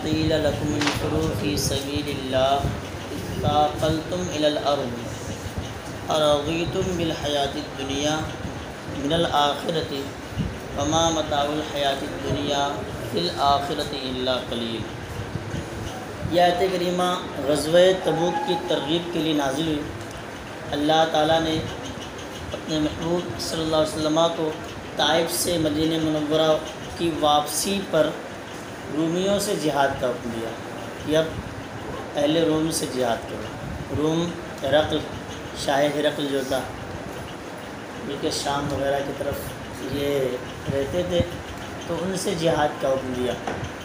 قیل لکم انفروا فی سبیل اللہ ثاقلتم الی الارض ارضیتم بالحیاۃ الدنیا من الآخرۃ وما متاع الحیاۃ الدنیا فی الآخرۃ الا قلیل۔ یہ آیت کریمہ غزوہ تبوک کی ترغیب کے لیے نازل ہوئی۔ اللہ تعالیٰ نے اپنے محبوب صلی اللہ علیہ وسلم کو طائف سے مدینہ منورہ کی واپسی پر رومیوں سے جہاد کا حکم دیا کہ اب پہلے روم سے جہاد کرو۔ روم ہرقل، شاہ ہرقل جو تھا، بلکہ شام وغیرہ کی طرف یہ رہتے تھے، تو ان سے جہاد کا حکم دیا۔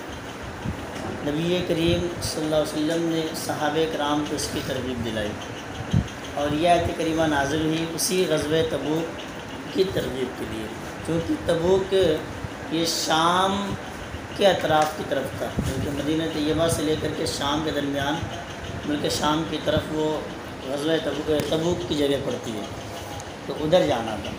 نبی کریم صلی اللہ علیہ وسلم نے صحابہ کرام کو اس کی ترغیب دلائی، اور یہ آیت کریمہ نازل ہوئی اسی غزوہ تبوک کی ترغیب کے لیے، کیونکہ تبوک یہ شام کے اطراف کی طرف تھا، کیونکہ مدینہ طیبہ سے لے کر کے شام کے درمیان ملک شام کی طرف وہ غزوہ تبوک کی جگہ پڑتی ہے، تو ادھر جانا تھا۔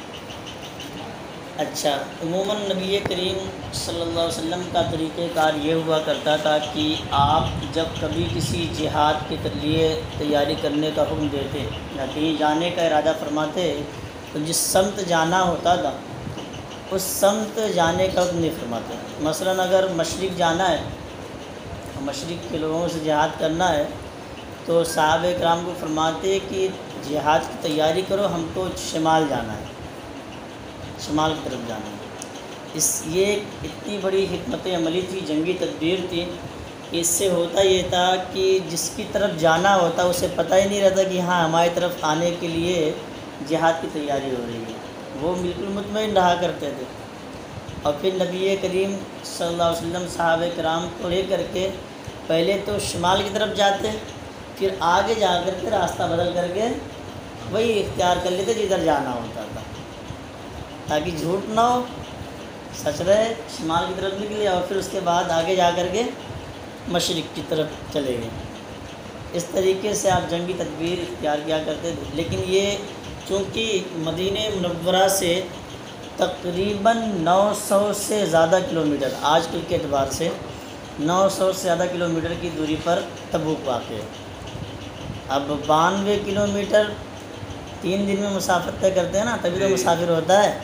اچھا، عموماً نبی کریم صلی اللہ علیہ وسلم کا طریقہ کار یہ ہوا کرتا تھا کہ آپ جب کبھی کسی جہاد کے لیے تیاری کرنے کا حکم دیتے یا کہیں جانے کا ارادہ فرماتے، تو جس سمت جانا ہوتا تھا اس سمت جانے کا حکم نہیں فرماتے۔ مثلاً اگر مشرق جانا ہے، مشرق کے لوگوں سے جہاد کرنا ہے، تو صحابہ کرام کو فرماتے کہ جہاد کی تیاری کرو، ہم کو شمال جانا ہے، شمال کی طرف جانا ہے۔ یہ اتنی بڑی حکمت عملی تھی، جنگی تدبیر تھی، اس سے ہوتا یہ تھا کہ جس کی طرف جانا ہوتا اسے پتہ ہی نہیں رہتا کہ ہاں ہماری طرف آنے کے لیے جہاد کی تیاری ہو رہی ہے، وہ بالکل مطمئن رہا کرتے تھے۔ اور پھر نبی کریم صلی اللہ علیہ وسلم صحابہ کرام کو لے کر کے پہلے تو شمال کی طرف جاتے، پھر آگے جا کر کے راستہ بدل کر کے وہی اختیار کر لیتے جدھر جانا ہوتا تھا، تاکہ جھوٹ نہ ہو، سچ رہے، شمال کی طرف نکلے اور پھر اس کے بعد آگے جا کر کے مشرق کی طرف چلے گئے۔ اس طریقے سے آپ جنگی تدبیر اختیار کیا کرتے تھے۔ لیکن یہ چونکہ مدینہ منورہ سے تقریباً 900 سے زیادہ کلومیٹر، آج کل کے اعتبار سے 900 سے زیادہ کلومیٹر کی دوری پر تبوک واقع ہے۔ اب 92 کلومیٹر 3 دن میں مسافت طے کرتے ہیں نا، تبھی تو مسافر ہوتا ہے،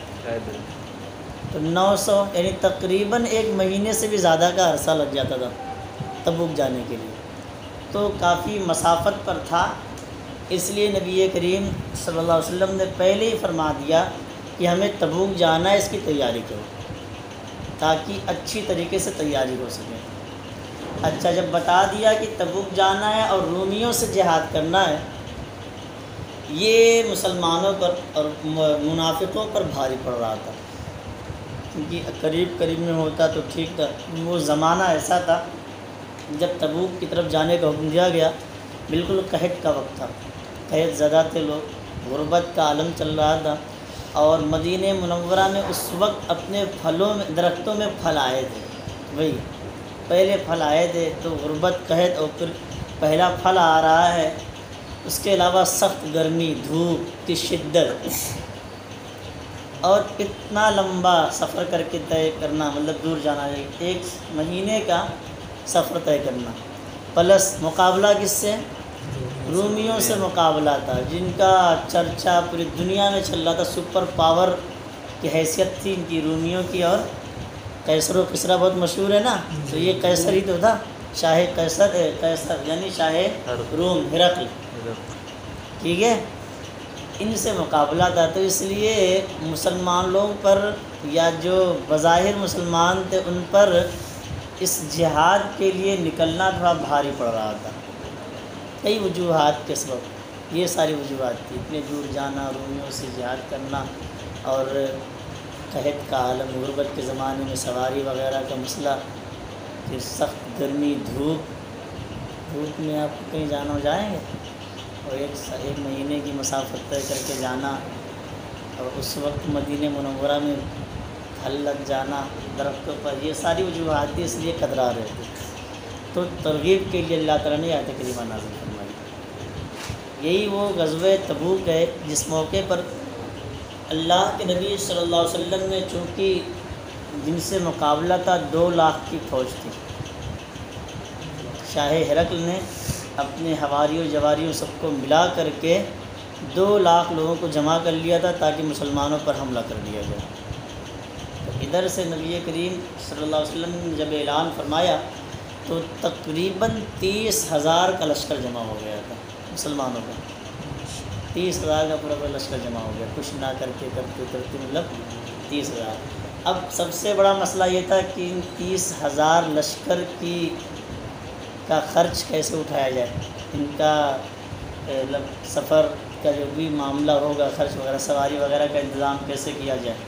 تو 900 یعنی تقریباً 1 مہینے سے بھی زیادہ کا عرصہ لگ جاتا تھا تبوک جانے کے لیے، تو کافی مسافت پر تھا۔ اس لیے نبی کریم صلی اللہ علیہ وسلم نے پہلے ہی فرما دیا کہ ہمیں تبوک جانا ہے، اس کی تیاری کرو، تاکہ اچھی طریقے سے تیاری ہو سکے۔ اچھا، جب بتا دیا کہ تبوک جانا ہے اور رومیوں سے جہاد کرنا ہے، یہ مسلمانوں پر اور منافقوں پر بھاری پڑ رہا تھا، کیونکہ قریب قریب میں ہوتا تو ٹھیک تھا۔ وہ زمانہ ایسا تھا جب تبوک کی طرف جانے کا حکم دیا گیا، بالکل قحط کا وقت تھا، قحط زدہ تھے لوگ، غربت کا عالم چل رہا تھا، اور مدینہ منورہ میں اس وقت اپنے پھلوں میں، درختوں میں پھل آئے تھے، وہی پہلے پھل آئے تھے، تو غربت، قحط، اور پھر پہلا پھل آ رہا ہے، اس کے علاوہ سخت گرمی، دھوپ کی شدت، اور اتنا لمبا سفر کر کے طے کرنا، مطلب دور جانا ہے، 1 مہینے کا سفر طے کرنا، پلس مقابلہ کس سے؟ رومیوں سے مقابلہ تھا، جن کا چرچا پوری دنیا میں چل رہا تھا، سپر پاور کی حیثیت تھی ان کی، رومیوں کی۔ اور قیصر و کسریٰ بہت مشہور ہے نا، تو یہ قیصر ہی تو تھا، شاہ قیصر یعنی شاہ روم ہرقل، ٹھیک ہے، ان سے مقابلہ تھا۔ تو اس لیے مسلمان لوگوں پر، یا جو بظاہر مسلمان تھے، ان پر اس جہاد کے لیے نکلنا تھوڑا بھاری پڑ رہا تھا، کئی وجوہات کے سبب، یہ ساری وجوہات تھی، اتنے دور جانا، رومیوں سے جہاد کرنا، اور قحط کا عالم، غربت کے زمانے میں سواری وغیرہ کا مسئلہ، پھر سخت گرمی، دھوپ میں آپ کہیں جانا ہو جائیں گے، اور 1 مہینے کی مسافت طے کر کے جانا، اور اس وقت مدینہ منورہ میں پھل لگ جانا درختوں پر، یہ ساری وجوہات تھی، اس لیے کترا رہے تھے۔ تو ترغیب کے لیے اللہ تعالیٰ نے آیت کریمہ نازل فرمائی۔ یہی وہ غزوہ تبوک ہے جس موقع پر اللہ کے نبی صلی اللہ علیہ وسلم نے، چونکہ جن سے مقابلہ تھا 2 لاکھ کی فوج تھی، شاہ ہرقل نے اپنے حواریوں جواریوں سب کو ملا کر کے 2 لاکھ لوگوں کو جمع کر لیا تھا تاکہ مسلمانوں پر حملہ کر دیا جائے۔ تو ادھر سے نبی کریم صلی اللہ علیہ وسلم نے جب اعلان فرمایا تو تقریباً 30,000 کا لشکر جمع ہو گیا تھا مسلمانوں کا، 30,000 کا پورا لشکر جمع ہو گیا، کچھ نہ کرتے مطلب 30,000۔ اب سب سے بڑا مسئلہ یہ تھا کہ ان 30,000 لشکر کا خرچ کیسے اٹھایا جائے، ان کا سفر کا جو بھی معاملہ ہوگا، خرچ وغیرہ سواری وغیرہ کا انتظام کیسے کیا جائے۔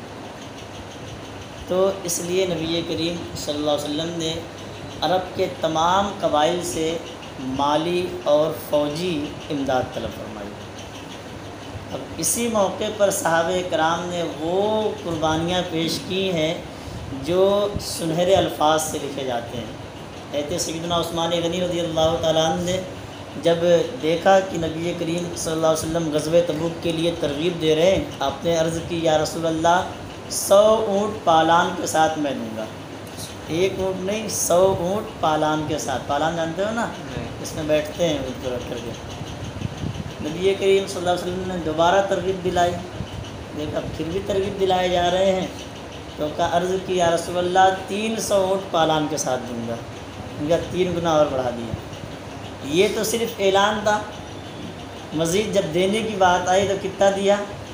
تو اس لیے نبی کریم صلی اللہ علیہ وسلم نے عرب کے تمام قبائل سے مالی اور فوجی امداد طلب فرمائی۔ اب اسی موقع پر صحابہ کرام نے وہ قربانیاں پیش کی ہیں جو سنہرے الفاظ سے لکھے جاتے ہیں۔ حضرت سیدنا عثمان غنی رضی اللہ تعالیٰ عنہ نے جب دیکھا کہ نبی کریم صلی اللہ علیہ وسلم غزوہ تبوک کے لیے ترغیب دے رہے ہیں، آپ نے عرض کی یا رسول اللہ 100 اونٹ پالان کے ساتھ میں دوں گا، 1 اونٹ نہیں 100 اونٹ پالان کے ساتھ۔ پالان جانتے ہو نا، اس میں بیٹھتے ہیں اونٹ کو رکھ کر کے۔ نبی کریم صلی اللہ علیہ وسلم نے دوبارہ ترغیب دلائی، دیکھا پھر بھی ترغیب دلائے جا رہے ہیں، تو کا عرض کی یا رسول اللہ 300 اونٹ پالان کے ساتھ دوں گا، ان کا 3 گنا اور بڑھا دیا۔ یہ تو صرف اعلان تھا، مزید جب دینے کی بات آئی تو کتنا دیا؟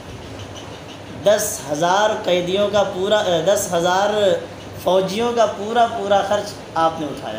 10,000 قیدیوں کا پورا 10,000 فوجیوں کا پورا خرچ آپ نے اٹھایا،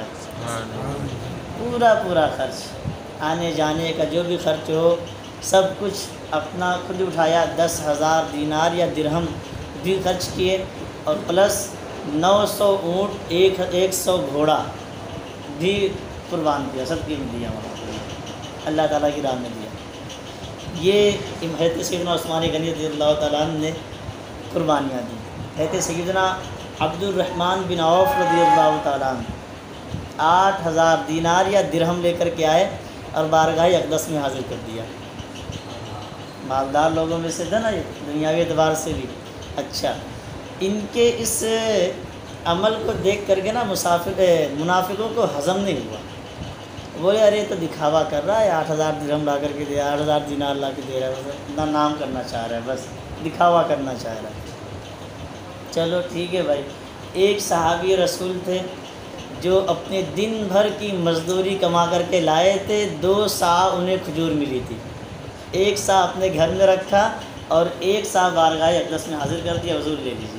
پورا خرچ، آنے جانے کا جو بھی خرچ ہو سب کچھ اپنا خود اٹھایا۔ 10,000 دینار یا درہم بھی خرچ کیے، اور پلس 900 اونٹ 100 گھوڑا بھی قربان کیا، سب کی دیا وہاں اللہ تعالیٰ کی راہ میں دیا۔ یہ حضرت سیدنا عثمان غنی رضی اللہ تعالیٰ عنہ نے قربانیاں دی۔ حضرت سیدنا عبد الرحمن بن عوف رضی اللہ تعالیٰ عنہ 8,000 دینار یا درہم لے کر کے آئے اور بارگاہ اقدس میں حاضر کر دیا۔ مالدار لوگوں میں سے تھا نا، یہ دنیاوی اعتبار سے بھی اچھا۔ ان کے اس عمل کو دیکھ کر کے نا منافقوں کو ہضم نہیں ہوا، بولے ارے تو دکھاوا کر رہا ہے، 8,000 درہم لا کر کے دے، 8,000 دینار لا کے دے رہا ہے، بس اتنا نام کرنا چاہ رہا ہے، بس دکھاوا کرنا چاہ رہا ہے۔ چلو ٹھیک ہے بھائی۔ ایک صحابی رسول تھے جو اپنے دن بھر کی مزدوری کما کر کے لائے تھے، 2 سا انہیں کھجور ملی تھی، 1 سا اپنے گھر میں رکھا اور 1 سا بارگاہ اقدس میں حاضر کر دیا، حضور لے لیجیے۔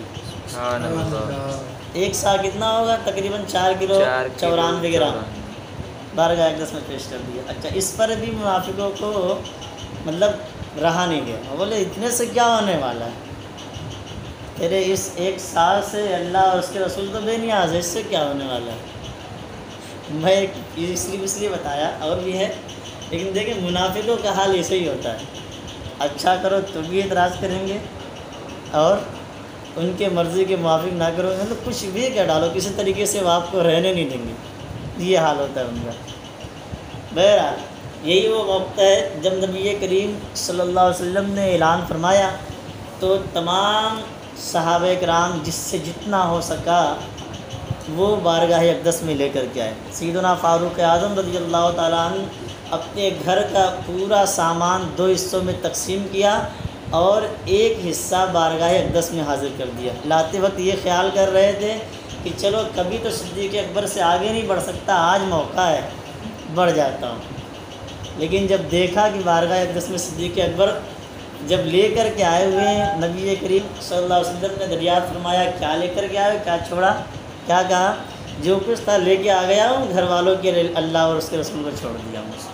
1 سا کتنا ہوگا؟ تقریباً 4 کلو 94 گرام بارگاہ اقدس میں پیش کر دیا۔ اچھا، اس پر بھی منافقوں کو مطلب رہا نہیں گیا، بولے اتنے سے کیا ہونے والا ہے، تیرے اس 1 سا سے اللہ اور اس کے رسول تو بے نیاز ہے، اس سے کیا ہونے والا ہے۔ میں اس لیے بتایا، اور بھی ہے، لیکن دیکھیں منافقوں کا حال ایسے ہی ہوتا ہے، اچھا کرو تو بھی اعتراض کریں گے، اور ان کے مرضی کے موافق نہ کرو گے تو کچھ بھی کیا ڈالو، کسی طریقے سے وہ آپ کو رہنے نہیں دیں گے، یہ حال ہوتا ہے ان کا۔ بہرحال یہی وہ وقت ہے جب نبی کریم صلی اللہ علیہ وسلم نے اعلان فرمایا تو تمام صحابہ کرام جس سے جتنا ہو سکا وہ بارگاہ اقدس میں لے کر کے آئے۔ سیدنا فاروق اعظم رضی اللہ تعالیٰ عنہ اپنے گھر کا پورا سامان 2 حصوں میں تقسیم کیا اور 1 حصہ بارگاہ اقدس میں حاضر کر دیا۔ لاتے وقت یہ خیال کر رہے تھے کہ چلو کبھی تو صدیق اکبر سے آگے نہیں بڑھ سکتا، آج موقع ہے بڑھ جاتا ہوں، لیکن جب دیکھا کہ بارگاہ اقدس میں صدیق اکبر جب لے کر کے آئے ہوئے ہیں، نبی کریم صلی اللہ علیہ وسلم نے دریافت فرمایا کیا لے کر کے آئے، کیا چھوڑا، کیا کہا؟ جو کچھ تھا لے کے آ گیا ہوں، گھر والوں کے اللہ اور اس کے رسول کو چھوڑ دیا مجھے۔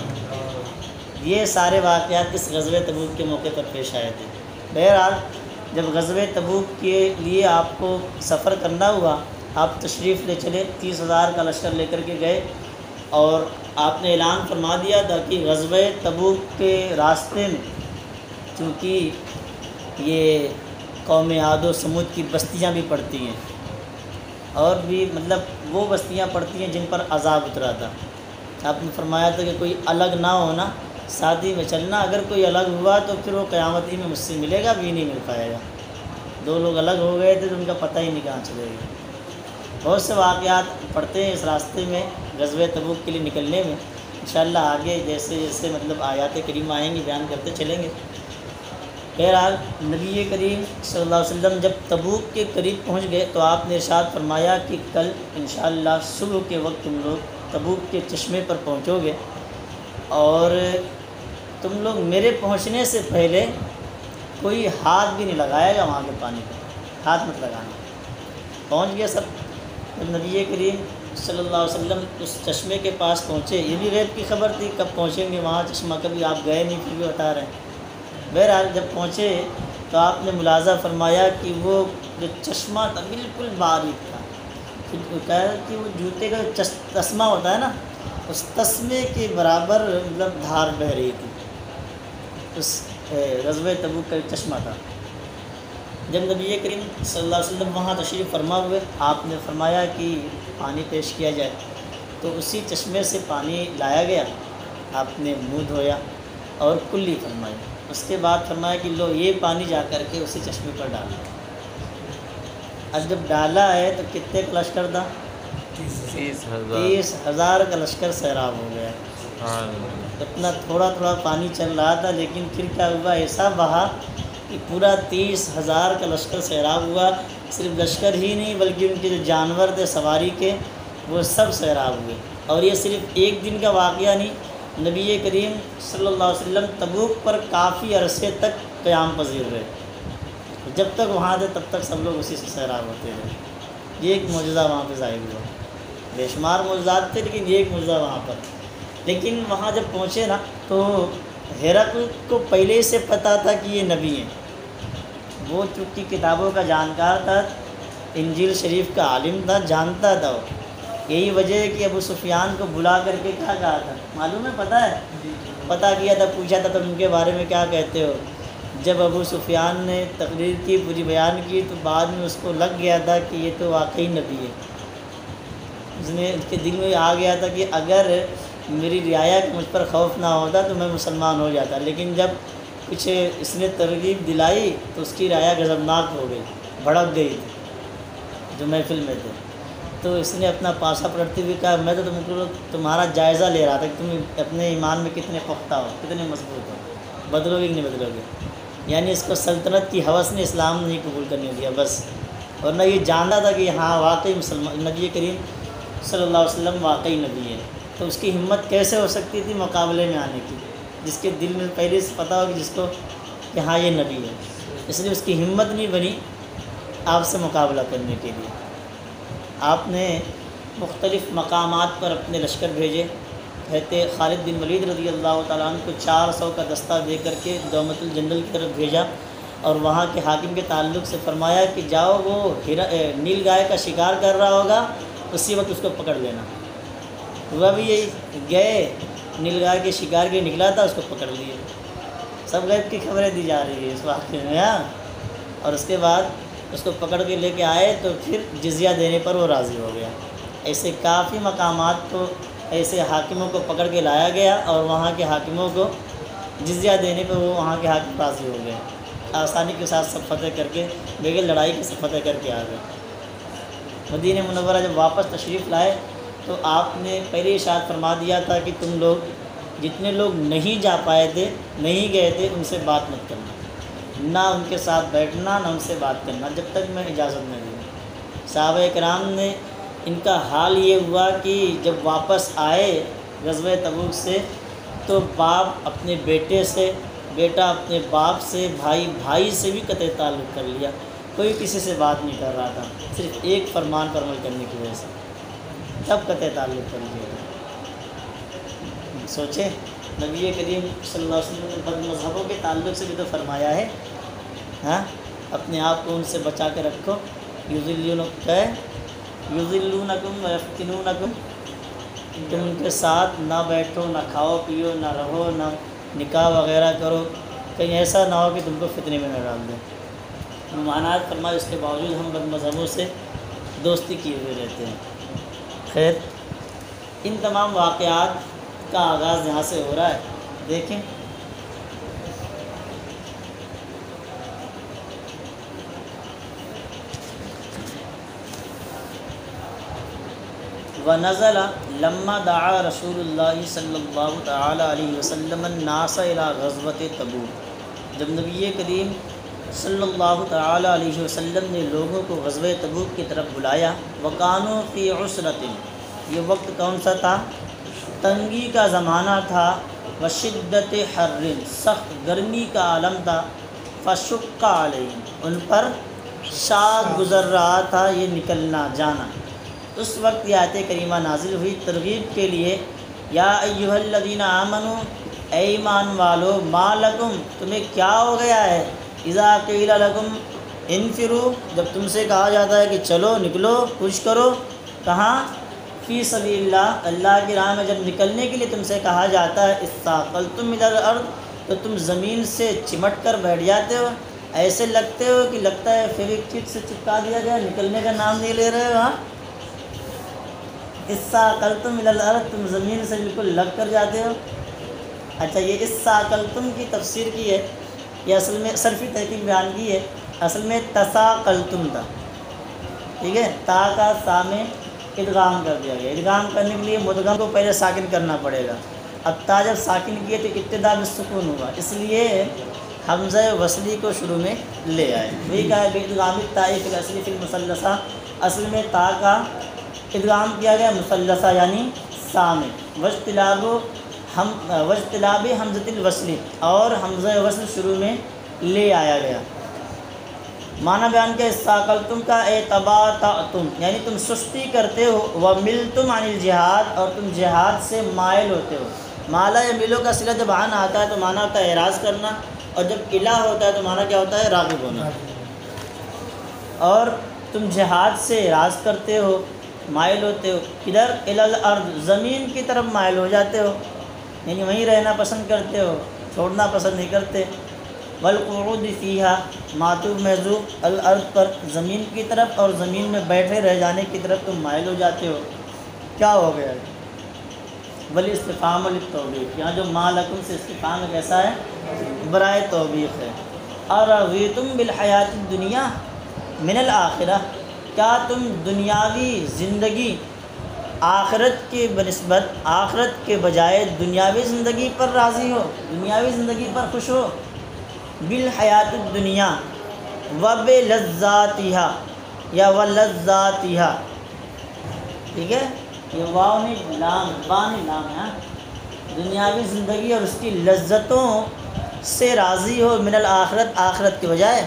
یہ سارے واقعات اس غزوہ تبوک کے موقع پر پیش آئے تھے۔ بہرحال جب غزوہ تبوک کے لیے آپ کو سفر کرنا ہوا، آپ تشریف لے چلے، 30,000 کا لشکر لے کر کے گئے، اور آپ نے اعلان فرما دیا تھا کہ غزوہ تبوک کے راستے میں چونکہ یہ قوم عاد و سمود کی بستیاں بھی پڑتی ہیں، اور بھی مطلب وہ بستیاں پڑتی ہیں جن پر عذاب اترا تھا، آپ نے فرمایا تھا کہ کوئی الگ نہ ہونا، ساتھی میں چلنا، اگر کوئی الگ ہوا تو پھر وہ قیامت ہی میں مجھ سے ملے گا، بھی نہیں مل پائے گا۔ 2 لوگ الگ ہو گئے تھے تو ان کا پتہ ہی نہیں کہاں چلے گا۔ بہت سے واقعات پڑھتے ہیں اس راستے میں غزوہ تبوک کے لیے نکلنے میں، انشاءاللہ آگے جیسے جیسے مطلب آیات کریمہ آئیں گی بیان کرتے چلیں گے۔ بہرحال نبی کریم صلی اللہ علیہ وسلم جب تبوک کے قریب پہنچ گئے تو آپ نے ارشاد فرمایا کہ کل انشاءاللہ صبح کے وقت تم لوگ تبوک کے چشمے پر پہنچو گے، اور تم لوگ میرے پہنچنے سے پہلے کوئی ہاتھ بھی نہیں لگائے گا وہاں کے پانی پہ، ہاتھ مت لگانا۔ پہنچ گئے سب، جب نبی کریم صلی اللہ علیہ وسلم اس چشمے کے پاس پہنچے، یہ بھی غیب کی خبر تھی کب پہنچیں گے وہاں چشمہ، کبھی آپ گئے نہیں پھر بھی بتا رہے ہیں۔ بہرحال جب پہنچے تو آپ نے ملاحظہ فرمایا کہ وہ جو چشمہ تھا بالکل باریک تھا، پھر کہا کہ وہ جوتے کا جو تسمہ ہوتا ہے نا، اس تسمے کے برابر مطلب دھار بہہ رہی تھی اس غزوہ تبوک کا چشمہ تھا۔ جب نبی کریم صلی اللہ علیہ وسلم وہاں تشریف فرما ہوئے، آپ نے فرمایا کہ پانی پیش کیا جائے، تو اسی چشمے سے پانی لایا گیا، آپ نے منہ دھویا اور کلی فرمائی، اس کے بعد فرمایا کہ لو یہ پانی جا کر کے اسی چشمے پر ڈالا۔ اب جب ڈالا ہے تو کتنے کا لشکر تھا؟ 30,000 کا لشکر سیراب ہو گیا۔ اتنا تھوڑا تھوڑا پانی چل رہا تھا، لیکن پھر کیا ہوا، ایسا بہا کہ پورا 30,000 کا لشکر سیراب ہوا۔ صرف لشکر ہی نہیں بلکہ ان کے جو جانور تھے سواری کے وہ سب سیراب ہوئے۔ اور یہ صرف ایک دن کا واقعہ نہیں، نبی کریم صلی اللہ علیہ وسلم تبوک پر کافی عرصے تک قیام پذیر رہے، جب تک وہاں تھے تب تک سب لوگ اسی سے سیراب ہوتے رہے۔ یہ ایک معجزہ وہاں پہ ظاہر ہوا، بے شمار معجزات تھے لیکن یہ ایک معجزہ وہاں پر۔ لیکن وہاں جب پہنچے نا تو ہرقل کو پہلے سے پتہ تھا کہ یہ نبی ہیں، وہ چونکہ کتابوں کا جانکار تھا، انجیل شریف کا عالم تھا، جانتا تھا وہ۔ یہی وجہ ہے کہ ابو سفیان کو بلا کر کے کیا کہا تھا معلوم ہے، پتہ ہے، پتہ کیا تھا، پوچھا تھا تو ان کے بارے میں کیا کہتے ہو۔ جب ابو سفیان نے تقریر کی، پوری بیان کی، تو بعد میں اس کو لگ گیا تھا کہ یہ تو واقعی نبی ہے۔ اس کے دل میں آ گیا تھا کہ اگر میری رعایا کہ مجھ پر خوف نہ ہوتا تو میں مسلمان ہو جاتا، لیکن جب کچھ اس نے ترغیب دلائی تو اس کی رعایا غضبناک ہو گئی، بھڑک گئی تھی جو محفل میں تھے۔ تو اس نے اپنا پاسا پلٹتے ہوئے کہا میں تو تمہارا جائزہ لے رہا تھا کہ تم اپنے ایمان میں کتنے پختہ ہو، کتنے مضبوط ہو، بدلو گے کہ نہیں بدلو گے۔ یعنی اس کو سلطنت کی ہوس نے اسلام نہیں قبول کرنے دیا بس، ورنہ یہ جانتا تھا کہ ہاں واقعی مسلمان نبی کریم صلی اللہ علیہ وسلم واقعی نبی ہے۔ تو اس کی ہمت کیسے ہو سکتی تھی مقابلے میں آنے کی، جس کے دل میں پہلے سے پتہ ہو کہ جس کو کہ ہاں یہ نبی ہے، اس لیے اس کی ہمت نہیں بنی آپ سے مقابلہ کرنے کے لیے۔ آپ نے مختلف مقامات پر اپنے لشکر بھیجے، کہتے خالد بن ولید رضی اللہ تعالیٰ عنہ کو 400 کا دستہ دے کر کے دومت الجندل کی طرف بھیجا، اور وہاں کے حاکم کے تعلق سے فرمایا کہ جاؤ وہ نیل گائے کا شکار کر رہا ہوگا اسی وقت اس کو پکڑ لینا۔ ہوا بھی یہی، گئے نیل گائے کے شکار کے نکلا تھا، اس کو پکڑ لیے۔ سب غیب کی خبریں دی جا رہی ہے اس واقعے میں، اور اس کے بعد اس کو پکڑ کے لے کے آئے تو پھر جزیہ دینے پر وہ راضی ہو گیا۔ ایسے کافی مقامات کو ایسے حاکموں کو پکڑ کے لایا گیا اور وہاں کے حاکموں کو جزیہ دینے پہ وہ وہاں کے حاکم راضی ہو گئے، آسانی کے ساتھ سب فتح کر کے بغیر لڑائی کے سب فتح کر کے آ گئے۔ مدینہ منورہ جب واپس تشریف لائے تو آپ نے پہلے ارشاد فرما دیا تھا کہ تم لوگ جتنے لوگ نہیں جا پائے تھے، نہیں گئے تھے، ان سے بات مت کرنا، نہ ان کے ساتھ بیٹھنا، نہ ان سے بات کرنا جب تک میں اجازت نہ دوں۔ صحابہ کرام نے ان کا حال یہ ہوا کہ جب واپس آئے غزوہ تبوک سے تو باپ اپنے بیٹے سے، بیٹا اپنے باپ سے، بھائی سے بھی قطع تعلق کر لیا، کوئی کسی سے بات نہیں کر رہا تھا، صرف ایک فرمان پر عمل کرنے کی وجہ سے تب قطع تعلق کر لیا۔ سوچیں نبی کریم صلی اللہ علیہ وسلم نے بد مذہبوں کے تعلق سے بھی تو فرمایا ہے، ہاں اپنے آپ کو ان سے بچا کے رکھو، یضلونکم ویفتنونکم، تم ان کے ساتھ نہ بیٹھو، نہ کھاؤ پیو، نہ رہو، نہ نکاح وغیرہ کرو، کہیں ایسا نہ ہو کہ تم کو فتنے میں نہ ڈال دیں۔ ممانعت فرمائے، اس کے باوجود ہم بد مذہبوں سے دوستی کیے ہوئے رہتے ہیں۔ خیر، ان تمام واقعات کا آغاز یہاں سے ہو رہا ہے۔ دیکھیں ونزل لما دعا رسول اللہ صلی اللہ تعالی علیہ وسلم الناس الى غزوۃ تبوک، جب نبی کریم صلی اللہ تعالی علیہ وسلم نے لوگوں کو غزوہ تبوک کی طرف بلایا، وکانوا فی عسرۃ، یہ وقت کون سا تھا؟ تنگی کا زمانہ تھا، وشدت حر، سخت گرمی کا عالم تھا، فشق علیہم، ان پر شاق گزر رہا تھا یہ نکلنا جانا۔ اس وقت یہ آیت کریمہ نازل ہوئی ترغیب کے لیے، یا ایھا الذین آمنوا، اے ایمان والو، ما لکم، تمہیں کیا ہو گیا ہے، اذا قیل لکم انفروا، جب تم سے کہا جاتا ہے کہ چلو نکلو کچھ کرو، کہاں؟ فی سبیل اللہ، اللہ کی راہ میں جب نکلنے کے لیے تم سے کہا جاتا ہے، اثاقلتم الی الارض، تو تم زمین سے چمٹ کر بیٹھ جاتے ہو، ایسے لگتے ہو کہ لگتا ہے فیوک چٹ سے چپکا دیا گیا، نکلنے کا نام نہیں لے رہے ہو۔ ہاں، اثاقلتم الی الارض، تم زمین سے بالکل لگ کر جاتے ہو۔ اچھا، یہ اثاقلتم کی تفسیر کی ہے، یہ اصل میں صرفی تحقیق بیان کی ہے، اصل میں تثاقلتم تھا، ٹھیک ہے، تا کا سا میں ادغام کر دیا گیا۔ ادغام کرنے کے لیے مدغم کو پہلے ساکن کرنا پڑے گا، اب تا جب ساکن کیے تو ابتدا بالسکون ہوا، اس لیے حمزہ وصلی کو شروع میں لے آئے۔ وہی کہا ہے بادغام التاء فی الاصل فی المثلثہ، اصل میں تا کا ادغام کیا گیا مثلثہ یعنی سا میں، واجتناب حمزۃ الوصل، اور حمزہ وصل شروع میں لے آیا گیا۔ معنی بیان کیا، اثاقلتم کا اے تباطؤتم، یعنی تم سستی کرتے ہو، وملتم عن الجہاد، اور تم جہاد سے مائل ہوتے ہو۔ مالا یا ملو کا صلہ جب عن آتا ہے تو معنی ہوتا ہے اعراض کرنا، اور جب الہ ہوتا ہے تو معنی کیا ہوتا ہے؟ راغب ہونا۔ اور تم جہاد سے اعراض کرتے ہو، مائل ہوتے ہو، ادھر الی الارض، زمین کی طرف مائل ہو جاتے ہو، یعنی وہیں رہنا پسند کرتے ہو، چھوڑنا پسند نہیں کرتے۔ والقعود فیہا، معطوف محذوف الارض پر، زمین کی طرف اور زمین میں بیٹھے رہ جانے کی طرف تم مائل ہو جاتے ہو۔ کیا ہو گیا؟ بل استفہام للتوبیخ، یہاں جو ما لکم سے استفہام کیسا ہے؟ برائے توبیخ ہے۔ ارضیتم بالحیات الدنیا من الآخرہ، کیا تم دنیاوی زندگی آخرت کی بنسبت، آخرت کے بجائے دنیاوی زندگی پر راضی ہو، دنیاوی زندگی پر خوش ہو؟ بالحیات الدنیا وبلذاتہا یا ولذاتہا، ٹھیک ہے، یہ واو نہیں لام، با نہیں لام ہے، دنیاوی زندگی اور اس کی لذتوں سے راضی ہو، من الآخرت، آخرت کے بجائے،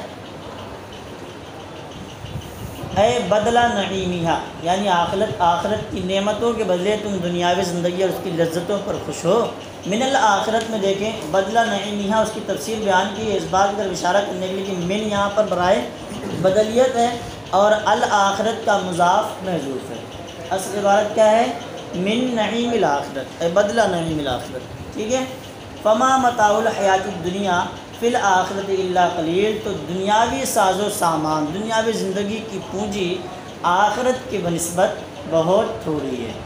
اے بدلہ نعیمہا، یعنی آخرت کی نعمتوں کے بدلے تم دنیاوی زندگی اور اس کی لذتوں پر خوش ہو۔ من الآخرت میں دیکھیں بدلہ نعیمہا، اس کی تفسیر بیان کی ہے اس بات کی طرف اشارہ کرنے کے لیے کہ من یہاں پر برائے بدلیت ہے، اور الآخرت کا مضاف محذوف ہے۔ اصل عبارت کیا ہے؟ من نعیم الآخرت، اے بدلہ نعیم الآخرت، ٹھیک ہے۔ فما متاع الحیات الدنیا فی الآخرت الا قلیل، تو دنیاوی ساز و سامان، دنیاوی زندگی کی پونجی آخرت کے بنسبت بہت تھوڑی ہے۔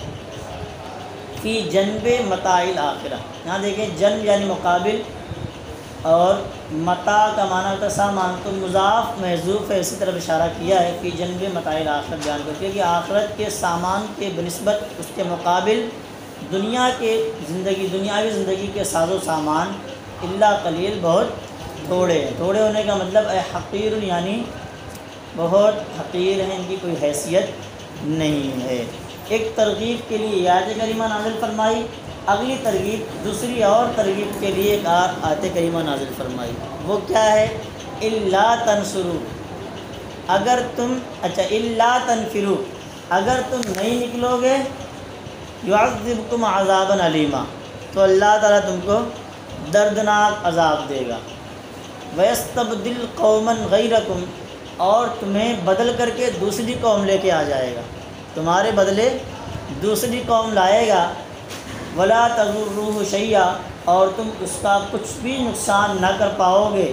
فی جنب متاع الآخرہ، یہاں دیکھیں جنب یعنی مقابل، اور متاع کا معنی ہوتا ہے سامان، تو مضاف محذوف ہے، اسی طرف اشارہ کیا ہے فی جنب متاع الآخرہ بیان کرتے کہ آخرت کے سامان کے بنسبت اس کے مقابل دنیا کے زندگی، دنیاوی زندگی کے ساز و سامان الا قلیل، بہت تھوڑے ہیں۔ تھوڑے ہونے کا مطلب اے حقیر، یعنی بہت حقیر ہیں، ان کی کوئی حیثیت نہیں ہے۔ ایک ترغیب کے لیے آیت کریمہ نازل فرمائی، اگلی ترغیب دوسری اور ترغیب کے لیے ایک آیت کریمہ نازل فرمائی، وہ کیا ہے؟ الا تنصروا، اگر تم، اچھا الا تنفروا، اگر تم نہیں نکلو گے، یعذبکم عذابا علیما، تو اللہ تعالیٰ تم کو دردناک عذاب دے گا، ویستبدل قوما غیرکم، اور تمہیں بدل کر کے دوسری قوم لے کے آ جائے گا، تمہارے بدلے دوسری قوم لائے گا، ولا تضروہ شیئا، اور تم اس کا کچھ بھی نقصان نہ کر پاؤ گے،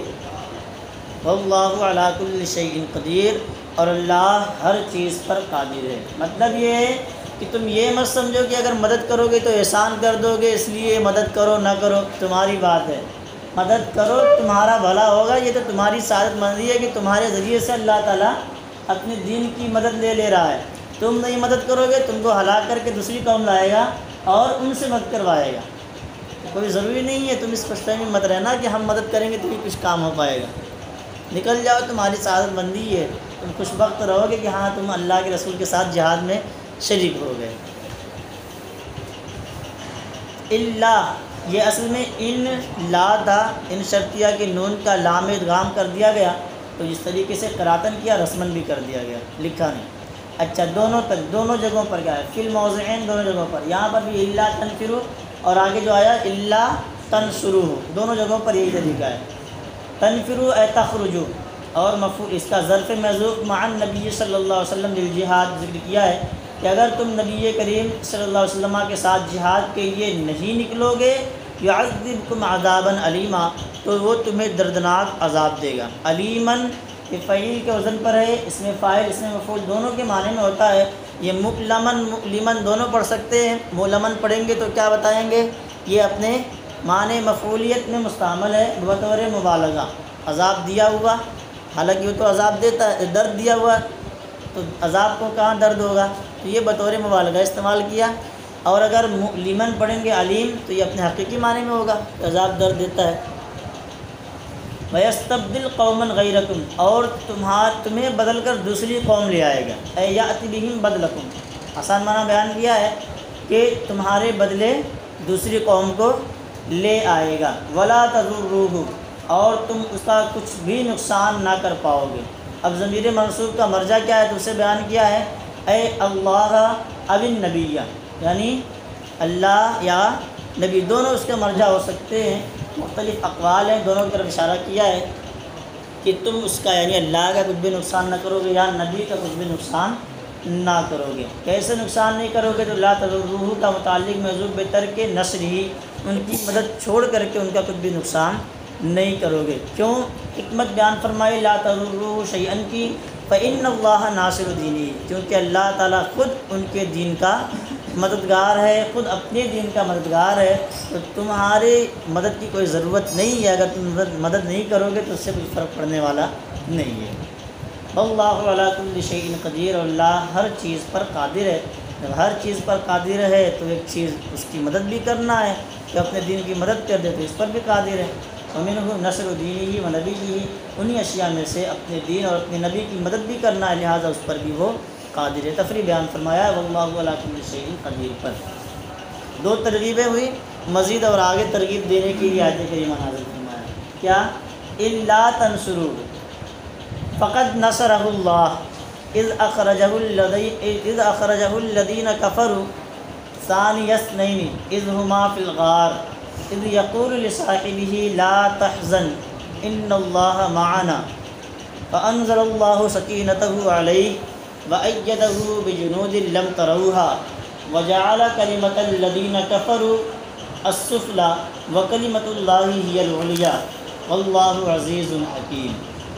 واللہ علی کل شیء قدیر، اور اللہ ہر چیز پر قادر ہے۔ مطلب یہ ہے کہ تم یہ مت سمجھو کہ اگر مدد کرو گے تو احسان کر دو گے، اس لیے مدد کرو، نہ کرو تمہاری بات ہے، مدد کرو تمہارا بھلا ہوگا، یہ تو تمہاری سعادت مندی ہے کہ تمہارے ذریعے سے اللہ تعالیٰ اپنے دین کی مدد لے رہا ہے، تم نہیں مدد کرو گے تم کو ہلاک کر کے دوسری قوم لائے گا اور ان سے مدد کروائے گا۔ کوئی ضروری نہیں ہے تم اس پچھتے میں مت رہنا کہ ہم مدد کریں گے تو بھی کچھ کام ہو پائے گا۔ نکل جاؤ، تمہاری سعادت مندی ہے، تم خوش بخت رہو گے کہ ہاں تم اللہ کے رسول کے ساتھ جہاد میں شریک ہو گئے۔ اللہ یہ اصل میں ان لا تھا، ان شرطیہ کے نون کا لام ادغام کر دیا گیا، تو اس طریقے سے قراتن کیا، رسمن بھی کر دیا گیا، لکھا نہیں۔ اچھا دونوں جگہوں پر کیا ہے، فی الموضعین دونوں جگہوں پر، یہاں پر بھی الا تنفروا اور آگے جو آیا الا تنصروہ، دونوں جگہوں پر یہی طریقہ ہے۔ تنفروا اے تخرجوا، اور مفعول اس کا ظرف محذوف مع النبی صلی اللہ علیہ وسلم للجہاد ذکر کیا ہے کہ اگر تم نبی کریم صلی اللہ علیہ وسلم کے ساتھ جہاد کے لیے نہیں نکلو گے، یعذبکم عذابا علیما، تو وہ تمہیں دردناک عذاب دے گا۔ علیماً یہ فعیل کے وزن پر ہے، اس میں فاعل اس میں مفعول دونوں کے معنی میں ہوتا ہے۔ یہ مؤلمن مؤلمن دونوں پڑھ سکتے ہیں، مؤلمن پڑھیں گے تو کیا بتائیں گے، یہ اپنے معنی مفعولیت میں مستعمل ہے بطور مبالغہ، عذاب دیا ہوا، حالانکہ وہ تو عذاب دیتا ہے، درد دیا ہوا تو عذاب کو کہاں درد ہوگا، تو یہ بطور مبالغہ استعمال کیا۔ اور اگر مؤلمن پڑھیں گے علیم تو یہ اپنے حقیقی معنی میں ہوگا کہ عذاب درد دیتا ہے۔ وَيَسْتَبْدِلْ قَوْمًا غَيْرَكُمْ، اور تمہیں بدل کر دوسری قوم لے آئے گا، اے یأتی بہم بدلکم، آسان معنی بیان کیا ہے کہ تمہارے بدلے دوسری قوم کو لے آئے گا۔ وَلَا تَضُرُّوهُ، اور تم اس کا کچھ بھی نقصان نہ کر پاؤ گے۔ اب ضمیر منصوب کا مرجع کیا ہے تو اسے بیان کیا ہے، اے اللہ او النبی، یعنی اللہ یا نبی دونوں اس کے مرجع ہو سکتے ہیں، مختلف اقوال ہیں، دونوں کی طرف اشارہ کیا ہے کہ تم اس کا یعنی اللہ کا کچھ بھی نقصان نہ کرو گے یا نبی کا کچھ بھی نقصان نہ کرو گے۔ کیسے نقصان نہیں کرو گے، تو لا تضروہ کا متعلق محذوف بترک نصرہ، ان کی مدد چھوڑ کر کے ان کا کچھ بھی نقصان نہیں کرو گے۔ کیوں؟ حکمت بیان فرمائی لا تضروہ شیئا کی، فإن اللہ ناصر دینی، کیونکہ اللہ تعالیٰ خود ان کے دین کا مددگار ہے، خود اپنے دین کا مددگار ہے، تو تمہاری مدد کی کوئی ضرورت نہیں ہے، اگر تم مدد نہیں کرو گے تو اس سے کچھ فرق پڑنے والا نہیں ہے۔ واللہ علی کل شیء قدیر، اور اللہ ہر چیز پر قادر ہے، جب ہر چیز پر قادر ہے تو ایک چیز اس کی مدد بھی کرنا ہے، کہ اپنے دین کی مدد کر دے تو اس پر بھی قادر ہے۔ ومنہ نصر دینہ و نبیہ، انہی اشیاء میں سے اپنے دین اور اپنے نبی کی مدد بھی کرنا ہے، لہٰذا اس پر بھی وہ قادر ہے۔ تفریح بیان فرمایا ہے واللہ علی کل شیء قدیر پر۔ دو ترغیبیں ہوئی، مزید اور آگے ترغیب دینے کے لیے آیت کریمہ نازل فرمایا، کیا الا تنصروہ فقد نصرہ اللہ اذ اخرجہ الذین کفروا ثانی اثنین اذ ہما فی الغار اذ یقول لصاحبہ لا تحزن ان اللہ معنا فانزل اللہ سکینتہ علیہ وأيده بجنود لم تروها وجعل كلمة الذين كفروا السفلى وكلمة الله هي العليا والله عزيز حكيم۔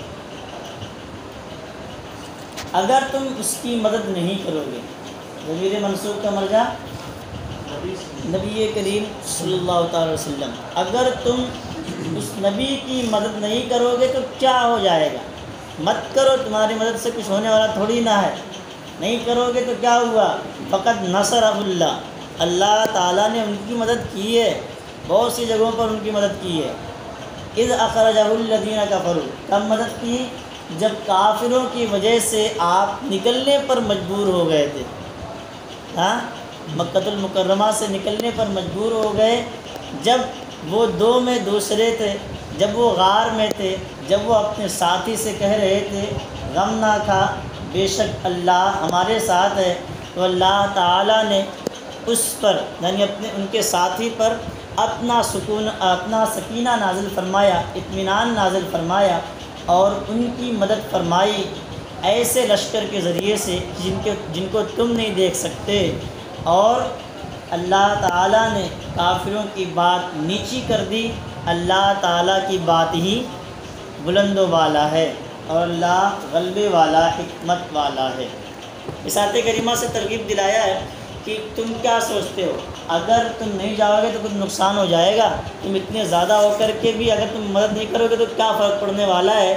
اگر تم اس کی مدد نہیں کرو گے، ضمیر منصوب کا مرجع نبی کریم صلی اللہ تعالی وسلم، اگر تم اس نبی کی مدد نہیں کرو گے تو کیا ہو جائے گا، مت کرو، تمہاری مدد سے کچھ ہونے والا تھوڑی نہ ہے، نہیں کرو گے تو کیا ہوا، فقط نصرہ اللہ، اللہ تعالیٰ نے ان کی مدد کی ہے، بہت سی جگہوں پر ان کی مدد کی ہے۔ اذ اخرجہ الذین کفروا، کب مدد کی، جب کافروں کی وجہ سے آپ نکلنے پر مجبور ہو گئے تھے، ہاں مکۃ المکرمہ سے نکلنے پر مجبور ہو گئے، جب وہ دو میں دوسرے تھے، جب وہ غار میں تھے، جب وہ اپنے ساتھی سے کہہ رہے تھے غم نہ کھا، بے شک اللہ ہمارے ساتھ ہے، تو اللہ تعالیٰ نے اس پر یعنی ان کے ساتھی پر اپنا سکینہ نازل فرمایا، اطمینان نازل فرمایا اور ان کی مدد فرمائی ایسے لشکر کے ذریعے سے جن کو تم نہیں دیکھ سکتے، اور اللہ تعالیٰ نے کافروں کی بات نیچی کر دی، اللہ تعالیٰ کی بات ہی بلند و بالا ہے اور اللہ غلبے والا حکمت والا ہے۔ اس آیت کریمہ سے ترغیب دلایا ہے کہ تم کیا سوچتے ہو، اگر تم نہیں جاؤ گے تو کچھ نقصان ہو جائے گا، تم اتنے زیادہ ہو کر کے بھی اگر تم مدد نہیں کرو گے تو کیا فرق پڑنے والا ہے،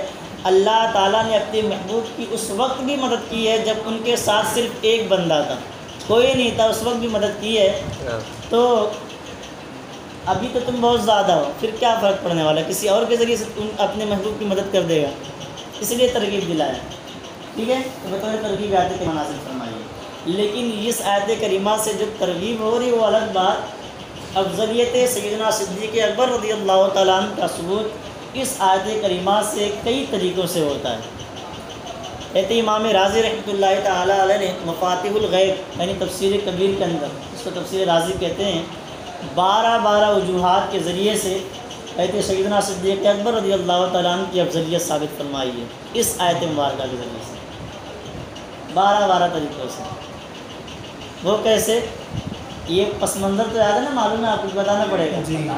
اللہ تعالیٰ نے اپنے محبوب کی اس وقت بھی مدد کی ہے جب ان کے ساتھ صرف ایک بندہ تھا، کوئی نہیں تھا، اس وقت بھی مدد کی ہے، تو ابھی تو تم بہت زیادہ ہو، پھر کیا فرق پڑنے والا، کسی اور کے ذریعے سے تم اپنے محبوب کی مدد کر دے گا، اس لیے ترغیب دلایا، ٹھیک ہے، تو بطور ترغیب آیت کے مناسب فرمائیے۔ لیکن اس آیت کریمہ سے جو ترغیب ہو رہی وہ الگ بات، افضلیت سیدنا صدیق اکبر رضی اللہ تعالیٰ عنہ کا ثبوت اس آیت کریمہ سے کئی طریقوں سے ہوتا ہے۔ کہتے امام رازی رحمۃ اللہ تعالیٰ علیہ نے مفاتیح الغیب یعنی تفسیر کبیر کے اندر، اس کو تفسیر رازی کہتے ہیں، 12 وجوہات کے ذریعے سے کہتے سیدنا صدیق اکبر رضی اللہ تعالیٰ عنہ کی افضلیت ثابت فرمائی ہے اس آیت مبارکہ کے ذریعے سے، 12 طریقوں سے۔ وہ کیسے؟ یہ پس منظر تو یاد ہے نا، معلوم ہے، آپ کو بتانا پڑے گا جی۔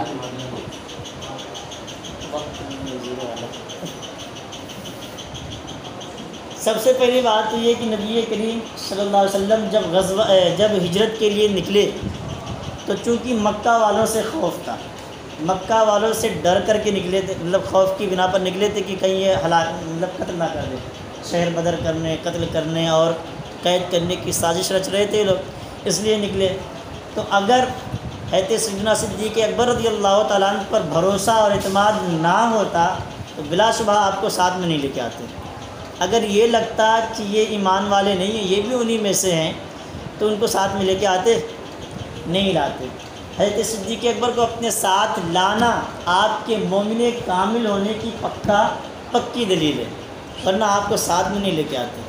سب سے پہلی بات تو یہ کہ نبی کریم صلی اللہ علیہ وسلم جب ہجرت کے لیے نکلے تو چونکہ مکہ والوں سے خوف تھا، مکہ والوں سے ڈر کر کے نکلے تھے، مطلب خوف کی بنا پر نکلے تھے کہ کہیں یہ قتل نہ کر دے، شہر بدر کرنے، قتل کرنے اور قید کرنے کی سازش رچ رہے تھے لوگ، اس لیے نکلے۔ تو اگر حضرت سیدنا صدیق اکبر رضی اللہ تعالیٰ عنہ پر بھروسہ اور اعتماد نہ ہوتا تو بلا شبہ آپ کو ساتھ میں نہیں لے کے آتے۔ اگر یہ لگتا کہ یہ ایمان والے نہیں ہیں، یہ بھی انہی میں سے ہیں، تو ان کو ساتھ میں لے کے آتے نہیں لاتے۔ حضرت صدیق اکبر کو اپنے ساتھ لانا آپ کے مومن کامل ہونے کی پکی دلیل ہے، ورنہ آپ کو ساتھ میں نہیں لے کے آتے،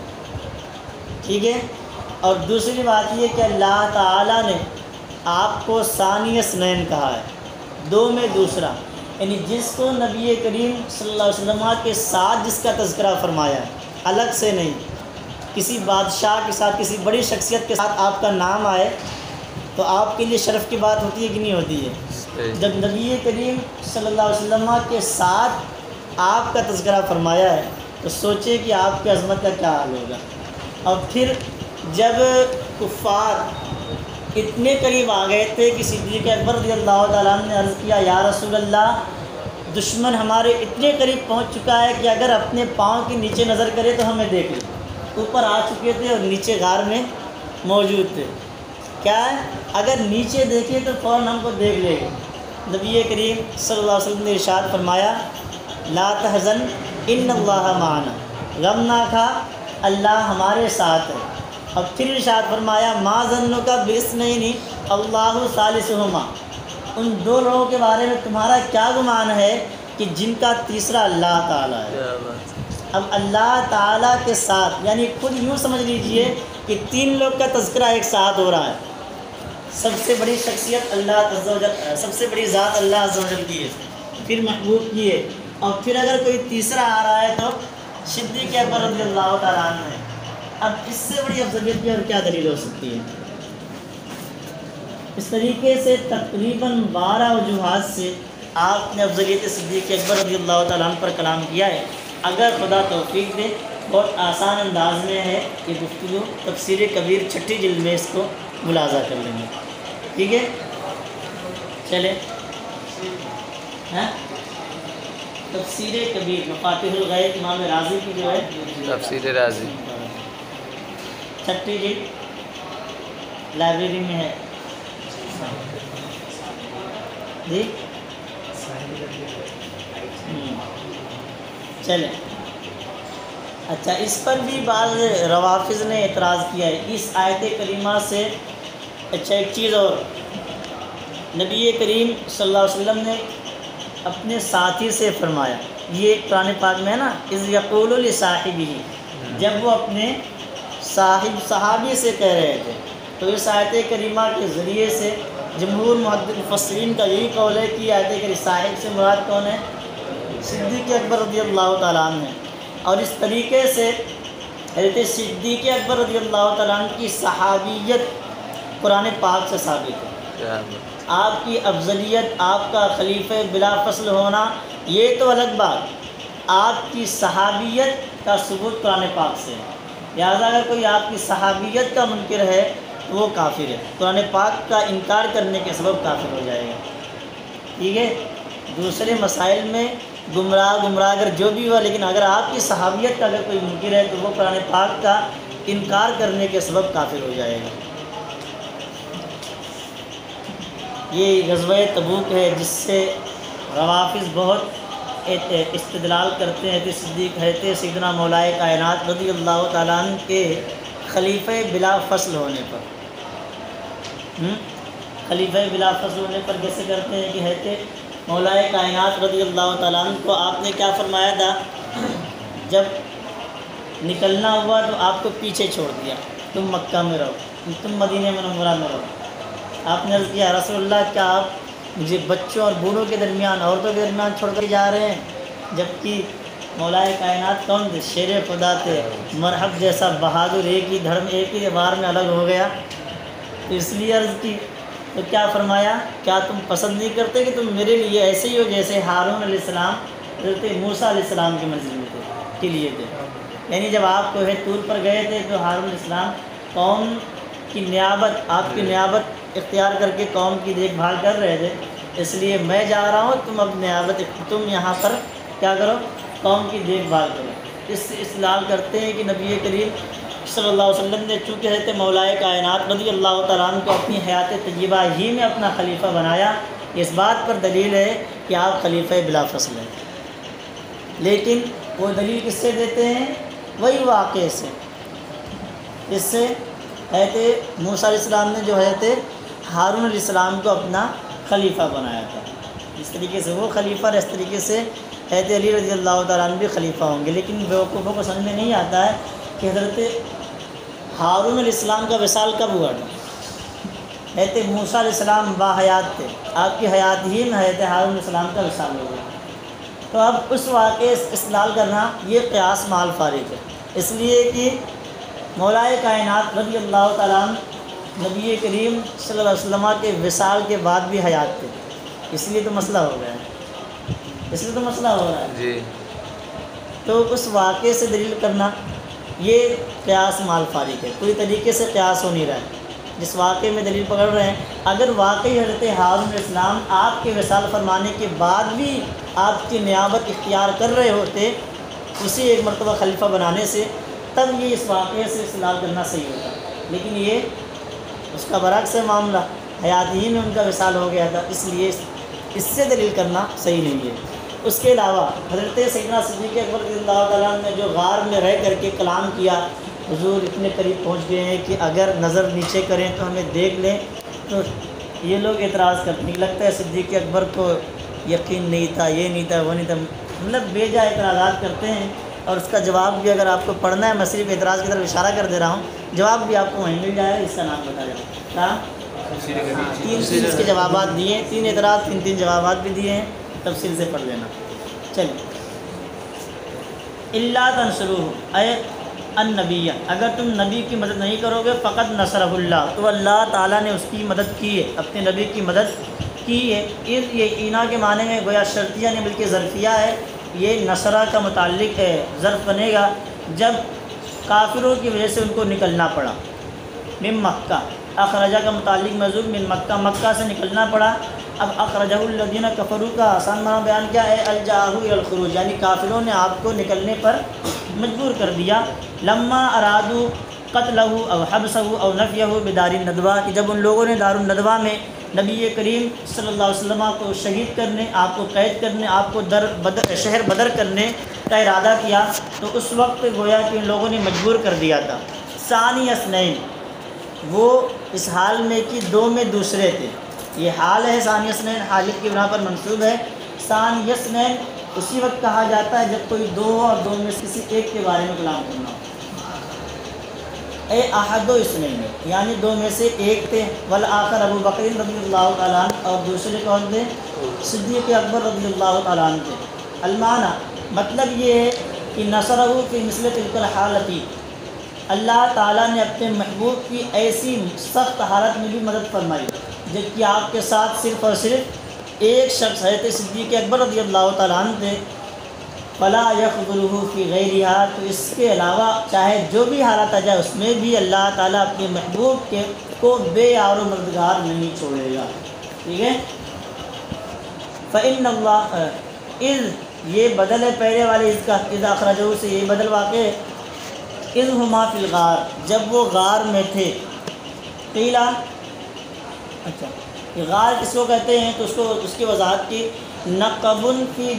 ٹھیک ہے۔ اور دوسری بات یہ کہ اللہ تعالیٰ نے آپ کو ثانی اثنین کہا ہے، 2 میں دوسرا، یعنی جس کو نبی کریم صلی اللہ علیہ وسلم کے ساتھ جس کا تذکرہ فرمایا ہے، الگ سے نہیں، کسی بادشاہ کے ساتھ، کسی بڑی شخصیت کے ساتھ آپ کا نام آئے تو آپ کے لیے شرف کی بات ہوتی ہے کہ نہیں ہوتی ہے؟ جب نبی کریم صلی اللہ علیہ وسلم کے ساتھ آپ کا تذکرہ فرمایا ہے تو سوچیں کہ آپ کی عظمت کا کیا حال ہوگا۔ اور پھر جب کفار اتنے قریب آ گئے تھے کہ صدیق اکبر رضی اللہ تعالیٰ عنہ نے عرض کیا، یا رسول اللہ، دشمن ہمارے اتنے قریب پہنچ چکا ہے کہ اگر اپنے پاؤں کے نیچے نظر کرے تو ہمیں دیکھ لے۔ اوپر آ چکے تھے اور نیچے غار میں موجود تھے، کیا ہے، اگر نیچے دیکھیں تو فوراً ہم کو دیکھ لے گا۔ نبی کریم صلی اللہ علیہ وسلم نے ارشاد فرمایا، لا تحزن ان اللہ معنا، غم نہ کھا، اللہ ہمارے ساتھ ہے۔ اور پھر ارشاد فرمایا، ما ظنک باثنین اللہ ثالثہما، ان 2 لوگوں کے بارے میں تمہارا کیا گمان ہے کہ جن کا تیسرا اللہ تعالیٰ ہے۔ اب اللہ تعالیٰ کے ساتھ یعنی خود یوں سمجھ لیجئے کہ 3 لوگ کا تذکرہ ایک ساتھ ہو رہا ہے، سب سے بڑی شخصیت اللہ عز و جل، سب سے بڑی ذات اللہ عز و جل کی ہے، پھر محبوب کی ہے، اور پھر اگر کوئی تیسرا آ رہا ہے تو صدیق اکبر رضی اللہ تعالیٰ عنہ ہے۔ اب اس سے بڑی افضلیت کی اور کیا دلیل ہو سکتی ہے؟ اس طریقے سے تقریباً 12 وجوہات سے آپ نے افضلیت صدیق اکبر رضی اللہ تعالیٰ عنہ پر کلام کیا ہے۔ اگر خدا توفیق دے، بہت آسان انداز میں ہے کہ گفتگو، تفسیر کبیر 6 جلد میں اس کو ملاحظہ کر لیں گے، ٹھیک ہے، چلیں۔ تفسیر کبیر مفاتیح الغیب امام رازی کی جو ہے، تفسیر رازی 6 جلد لائبریری میں ہے جی، چلیں۔ اچھا، اس پر بھی بعض روافض نے اعتراض کیا ہے اس آیت کریمہ سے۔ اچھا، ایک چیز اور، نبی کریم صلی اللہ علیہ وسلم نے اپنے ساتھی سے فرمایا، یہ قرآن پاک میں ہے نا، اذ یقول لصاحبہ، جب وہ اپنے صحابی سے کہہ رہے تھے، تو اس آیت کریمہ کے ذریعے سے جمہور مفسرین کا یہی قول ہے کہ آیت کریمہ صاحب سے مراد کون ہے؟ صدیق اکبر رضی اللہ تعالیٰ عنہ ہے۔ اور اس طریقے سے حضرت صدیق اکبر رضی اللہ تعالیٰ عنہ کی صحابیت قرآن پاک سے ثابت ہے۔ آپ کی افضلیت، آپ کا خلیفہ بلا فصل ہونا یہ تو الگ بات، آپ کی صحابیت کا ثبوت قرآن پاک سے ہے۔ لہٰذا اگر کوئی آپ کی صحابیت کا منکر ہے تو وہ کافر ہے، قرآن پاک کا انکار کرنے کے سبب کافر ہو جائے گا، ٹھیک ہے۔ دوسرے مسائل میں گمراہ اگر جو بھی ہوا، لیکن اگر آپ کی صحابیت کا اگر کوئی منکر ہے تو وہ قرآن پاک کا انکار کرنے کے سبب کافر ہو جائے گا۔ یہ غزوہ تبوک ہے جس سے روافض بہت استدلال کرتے ہیں کہ حضرت سیدنا مولائے کائنات رضی اللہ تعالیٰ عنہ کے خلیفہ بلا فصل ہونے پر خلیفہ بلا فصل ہونے پر کیسے کرتے ہیں کہ حضرت مولائے کائنات رضی اللہ تعالیٰ عنہ کو آپ نے کیا فرمایا تھا، جب نکلنا ہوا تو آپ کو پیچھے چھوڑ دیا، تم مکہ میں رہو، تم مدینہ منورہ میں رہو۔ آپ نے عرض کیا رسول اللہ کیا آپ مجھے بچوں اور بوڑھوں کے درمیان، عورتوں کے درمیان چھوڑ کر جا رہے ہیں؟ جبکہ مولائے کائنات کون تھے؟ شیر خدا تھے، مرحب جیسا بہادر، ایک ہی دھڑم ایک ہی وار میں الگ ہو گیا۔ تو اس لیے عرض کی تو کیا فرمایا، کیا تم پسند نہیں کرتے کہ تم میرے لیے ایسے ہی ہو جیسے ہارون علیہ السلام حضرت موسیٰ علیہ السلام کی منزل میں تھے کے لیے تھے؟ یعنی جب آپ کوہ طور پر گئے تھے تو ہارون علیہ السلام قوم کی نیابت، آپ کی نیابت اختیار کر کے قوم کی دیکھ بھال کر رہے تھے، اس لیے میں جا رہا ہوں، تم اب نیابت، تم یہاں پر کیا کرو، قوم کی دیکھ بھال کرو۔ اس سے استدلال کرتے ہیں کہ نبی کریم صلی اللہ علیہ وسلم نے چونکہ حضرت مولائے کائنات رضی اللہ تعالیٰ عنہ کو اپنی حیات طیبہ ہی میں اپنا خلیفہ بنایا، اس بات پر دلیل ہے کہ آپ خلیفہ بلا فصل ہیں۔ لیکن وہ دلیل کس سے دیتے ہیں؟ وہی واقعے سے، اس سے حضرت موسیٰ علیہ السلام نے جو حضرت ہارون علیہ السلام کو اپنا خلیفہ بنایا تھا، اس طریقے سے وہ خلیفہ، اور اس طریقے سے حضرت علی رضی اللہ تعالیٰ عنہ بھی خلیفہ ہوں گے۔ لیکن بیوقوفوں کو سمجھ میں نہیں آتا ہے کہ حضرت ہارون علیہ السلام کا وصال کب ہوا تھا؟ حضرت موسیٰ علیہ السلام باحیات تھے، آپ کی حیات ہی میں حضرت ہارون علیہ السلام کا وصال ہو گیا۔ تو اب اس واقعے سے استدلال کرنا یہ قیاس مال فارغ ہے، اس لیے کہ مولائے کائنات رضی اللہ تعالیٰ عنہ نبی کریم صلی اللہ علیہ وسلم کے وصال کے بعد بھی حیات تھے، اس لیے تو مسئلہ ہو گیا ہے، اس لیے تو مسئلہ ہو رہا ہے جی۔ تو اس واقعے سے دلیل کرنا یہ قیاس مال فارغ ہے، کوئی طریقے سے قیاس ہو نہیں رہا ہے۔ جس واقعے میں دلیل پکڑ رہے ہیں، اگر واقعی حضرت ہارون علیہ السلام آپ کے وصال فرمانے کے بعد بھی آپ کی نیابت اختیار کر رہے ہوتے اسی ایک مرتبہ خلیفہ بنانے سے، تب یہ اس واقعے سے استدلال کرنا صحیح ہوتا، لیکن یہ اس کا برعکس ہے معاملہ، حیات ہی میں ان کا وصال ہو گیا تھا، اس لیے اس سے دلیل کرنا صحیح نہیں ہے۔ اس کے علاوہ حضرت سیدنا صدیق اکبر رضی اللہ تعالیٰ عنہ نے جو غار میں رہ کر کے کلام کیا، حضور اتنے قریب پہنچ گئے ہیں کہ اگر نظر نیچے کریں تو ہمیں دیکھ لیں، تو یہ لوگ اعتراض کرتے ہیں، لگتا ہے صدیق اکبر کو یقین نہیں تھا، یہ نہیں تھا، وہ نہیں تھا، مطلب بے جا اعتراضات کرتے ہیں۔ اور اس کا جواب بھی اگر آپ کو پڑھنا ہے، میں صرف اعتراض کی طرف اشارہ کر دے رہا ہوں، جواب بھی آپ کو وہیں مل جائے گا، اس کا نام بتا دیں۔ کہا تین اس کے جوابات دیے ہیں، 3 اعتراض، 3 جوابات بھی دیے ہیں، تفصیل سے پڑھ لینا۔ چلیے، اللہ تنصروہ اے النبی، اگر تم نبی کی مدد نہیں کرو گے، فقط نصرہ اللہ، تو اللہ تعالیٰ نے اس کی مدد کی ہے، اپنے نبی کی مدد کی ہے۔ یہ اینا کے معنی میں گویا شرطیہ نہیں بلکہ ظرفیہ ہے، یہ نصرہ کا متعلق ہے، ظرف بنے گا جب کافروں کی وجہ سے ان کو نکلنا پڑا۔ من مکہ، اخرجہ کا متعلق موضوع من مکہ، مکہ سے نکلنا پڑا۔ اب اخرجہ الذین کفروا کا آسان معنی بیان کیا ہے، الجاہ الی الخروج، یعنی کافروں نے آپ کو نکلنے پر مجبور کر دیا۔ لما ارادوا قتلہ او حبسہ او نفیہ بدار الندوہ، کہ جب ان لوگوں نے دار الندوہ میں نبی کریم صلی اللہ علیہ وسلم کو شہید کرنے، آپ کو قید کرنے، آپ کو شہر بدر کرنے کا ارادہ کیا، تو اس وقت گویا کہ ان لوگوں نے مجبور کر دیا تھا۔ ثانی اثنین، وہ اس حال میں کہ 2 میں دوسرے تھے، یہ حال ہے، ثانی اثنین حالت کی بنا پر منصوب ہے۔ ثانی اثنین اسی وقت کہا جاتا ہے جب کوئی 2 ہو اور 2 میں سے کسی ایک کے بارے میں کلام کرنا ہو۔ اے احد و اثنین، یعنی 2 میں سے ایک تھے، والآخر ابو بکر رضی اللہ تعالیٰ عنہ، اور دوسرے کون تھے؟ صدیق اکبر رضی اللہ تعالیٰ عنہ تھے۔ المعنی، مطلب یہ ہے کہ نصرہ فی مثل تلک الحالتی، اللہ تعالیٰ نے اپنے محبوب کی ایسی سخت حالت میں بھی مدد فرمائی جبکہ آپ کے ساتھ صرف اور صرف ایک شخص حضرت صدیق اکبر رضی اللہ تعالیٰ عنہ تھے۔ فلا یخذلہ فی غیرہا، تو اس کے علاوہ چاہے جو بھی حالت آ جائے اس میں بھی اللہ تعالیٰ اپنے محبوب کو بے یار و مددگار نہیں چھوڑے گا، ٹھیک ہے۔ فإن اللہ اذ یہ بدل ہے پہلے والے اس کا، اذا اخرجہ سے یہ بدل واقع ہے، اذ ہما فی الغار، جب وہ غار میں تھے، قیلا، اچھا یہ غار کس کو کہتے ہیں تو اس کی وضاحت کی، نقب فی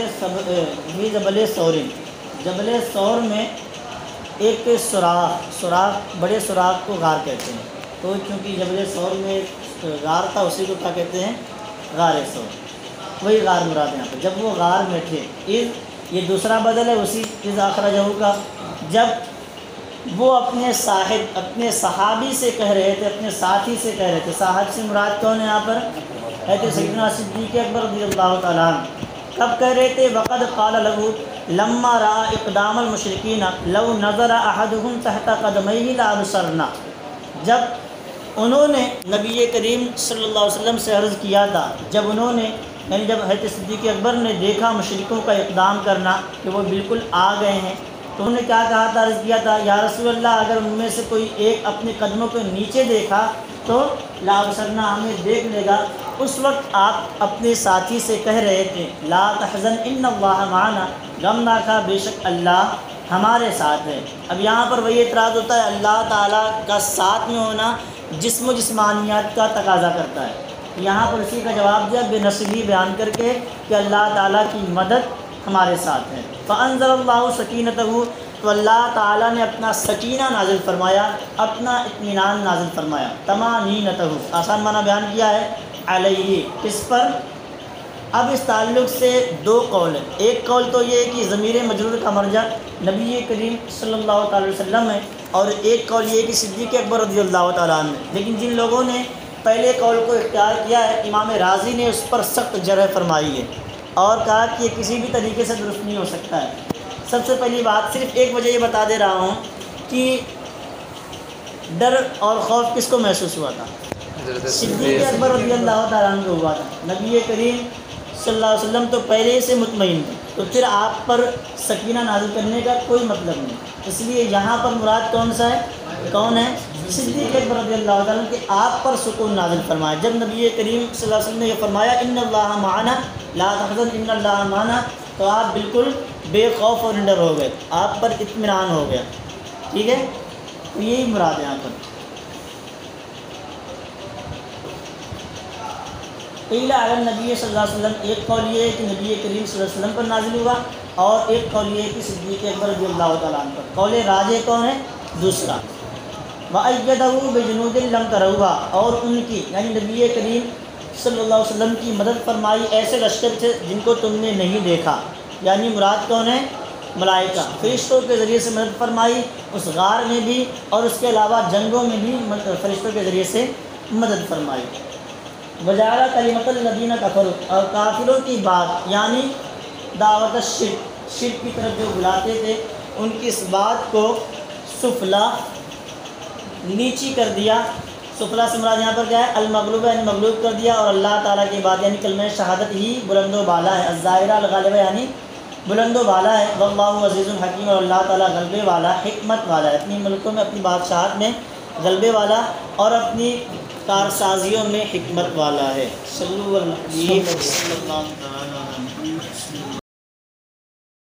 جبل ثور، جبل ثور میں ایک سوراخ بڑے سوراخ کو غار کہتے ہیں، تو چونکہ جبل ثور میں غار تھا اسی کو کیا کہتے ہیں، غار ثور، وہی غار مراد ہے یہاں پہ، جب وہ غار میں تھے، اذ یہ دوسرا بدل ہے اسی اذ اخرجہ کا، جب وہ اپنے صحابی سے کہہ رہے تھے، اپنے ساتھی سے کہہ رہے تھے، صاحب سے مراد کون ہے یہاں پر، حضرت سیدنا صدیق اکبر رضی اللہ تعالیٰ عنہ، کب کہہ رہے تھے، وقد قال له لما رأى اقدام المشرکین لو نظر احدهم تحت قدمیہ لابصرنا، جب انہوں نے نبی کریم صلی اللہ علیہ وسلم سے عرض کیا تھا، جب انہوں نے یعنی جب حضرت صدیق اکبر نے دیکھا مشرکوں کا اقدام کرنا کہ وہ بالکل آ گئے ہیں، تو انہوں نے کیا کہا تھا، عرض کیا تھا، یا رسول اللہ اگر ان میں سے کوئی ایک اپنے قدموں کے نیچے دیکھا تو لا بصرنا ہمیں دیکھ لے گا۔ اس وقت آپ اپنے ساتھی سے کہہ رہے تھے، لا تحزن ان اللہ معنا، غم نہ کھا بے شک اللہ ہمارے ساتھ ہے۔ اب یہاں پر وہی اعتراض ہوتا ہے، اللہ تعالیٰ کا ساتھ میں ہونا جسم و جسمانیات کا تقاضا کرتا ہے، یہاں پر اسی کا جواب دیا بے نصبی بیان کر کے کہ اللہ تعالیٰ کی مدد ہمارے ساتھ ہے۔ فانزل اللہ سکینتہ، تو اللہ تعالیٰ نے اپنا سکینہ نازل فرمایا، اپنا اطمینان نازل فرمایا، طمانینتہ، آسان معنی بیان کیا ہے، علیہ، اس پر۔ اب اس تعلق سے دو قول ہیں، ایک قول تو یہ ہے کہ ضمیر مجرور کا مرجع نبی کریم صلی اللہ تعالی وسلم ہے، اور ایک قول یہ ہے کہ صدیق اکبر رضی اللہ تعالیٰ عنہ، لیکن جن لوگوں نے پہلے قول کو اختیار کیا ہے، امام رازی نے اس پر سخت جرح فرمائی ہے اور کہا کہ یہ کسی بھی طریقے سے درست نہیں ہو سکتا ہے۔ سب سے پہلی بات، صرف ایک وجہ یہ بتا دے رہا ہوں کہ ڈر اور خوف کس کو محسوس ہوا تھا، صدیق اکبر رضی اللہ تعالیٰ عنہ کو ہوا تھا، نبی کریم صلی اللہ علیہ وسلم تو پہلے سے مطمئن تھے، تو پھر آپ پر سکینہ نازل کرنے کا کوئی مطلب نہیں، اس لیے یہاں پر مراد کون ہے صدیق اکبر رضی اللہ تعالیٰ کہ آپ پر سکون نازل فرمایا۔ جب نبی کریم صلی اللہ علیہ وسلم نے یہ فرمایا ان اللہ معنا لا تحزن ان اللہ معنا، تو آپ بالکل بے خوف اور ڈر ہو گئے، آپ پر اطمینان ہو گیا، ٹھیک ہے، تو یہی مراد ہے یہاں پر۔ قیل علی النبی صلی اللہ علیہ وسلم، ایک قول یہ ہے کہ نبی کریم صلی اللہ علیہ وسلم پر نازل ہوا، اور ایک قول یہ ہے کہ صدیق اکبر رضی اللہ تعالیٰ عنہ پر۔ قول راجح کون ہے، دوسرا۔ وَأَيَّدَهُ بِجُنُودٍ لَمْ تَرَوْهَا، اور ان کی یعنی نبی کریم صلی اللہ علیہ وسلم کی مدد فرمائی ایسے لشکر سے جن کو تم نے نہیں دیکھا، یعنی مراد کون ہے، ملائکہ، فرشتوں کے ذریعے سے مدد فرمائی اس غار میں بھی، اور اس کے علاوہ جنگوں میں بھی فرشتوں کے ذریعے سے مدد فرمائی۔ وَجَعَلَ كَلِمَةَ الَّذِينَ كَفَرُوا، اور کافروں کی بات یعنی دعوت شرک کی طرف جو بلاتے تھے ان کی اس بات کو سفلا، نیچی کر دیا۔ سفلا سے مراد یہاں پر کیا ہے، المغلوب یعنی مغلوب کر دیا، اور اللہ تعالیٰ کی بات یعنی کلمہ شہادت ہی بلند و بالا ہے، الظاہرہ الغالبہ یعنی بلند و بالا ہے، واللہ عزیز الحکیم، اور اللہ تعالیٰ غلبے والا حکمت والا ہے، اپنی ملکوں میں اپنی بادشاہت میں غلبے والا اور اپنی کارسازیوں میں حکمت والا ہے۔ صلی اللہ علیہ وسلم۔